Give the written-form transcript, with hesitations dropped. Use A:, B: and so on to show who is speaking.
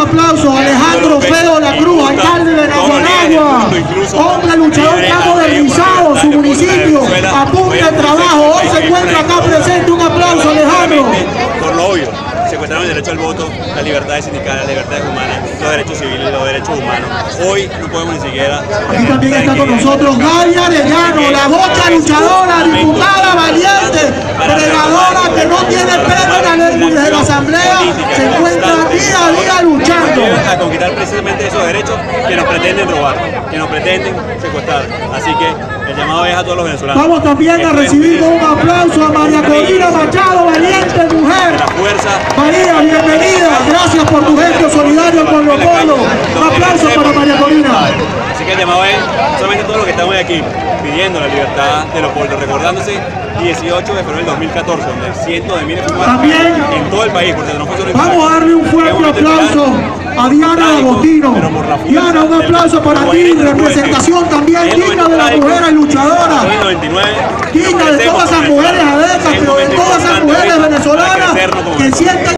A: aplauso a Alejandro Feo La Cruz, alcalde de Naguanagua, hombre luchador, capo de Rizado, su municipio, apunta el trabajo, hoy se encuentra acá presente. Un aplauso, Alejandro.
B: Por lo obvio, secuestraron el derecho al voto, las libertades sindicales, las libertades humanas, los derechos civiles, los derechos humanos. Hoy no podemos ni siquiera...
A: Aquí también está con nosotros Galia Arellano, la bocha luchadora, diputada valiente, pregadora que no tiene pelo en la asamblea, se encuentra día a día luchando.
B: A conquistar precisamente esos derechos que nos pretenden robar, que nos pretenden secuestrar. Así que el llamado es a todos los venezolanos.
A: Vamos también a recibir con un aplauso a María Corina Machado, valiente mujer.
B: La fuerza.
A: María, bienvenida, gracias por tu gesto solidario con los pueblos. Un aplauso para María Corina.
B: Así que el llamado es solamente todos los que estamos aquí pidiendo la libertad de los pueblos, recordándose 18 de febrero del 2014, donde cientos de miles de
A: también
B: en todo el país, porque no fue solo en
A: vamos a darle un fuerte aplauso a Diana Agostino. Diana, un aplauso para ti, representación también digna de la mujer luchadora, digna de todas esas mujeres